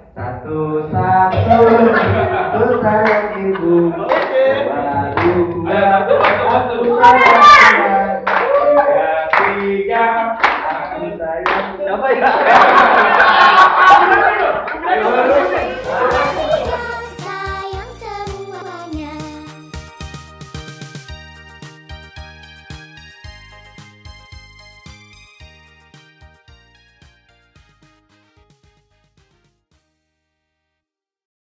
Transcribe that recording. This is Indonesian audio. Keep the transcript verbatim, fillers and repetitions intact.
Satu satu aku sayang ibu. Dua dua aku sayang tiga tiga aku sayang. Apa ya?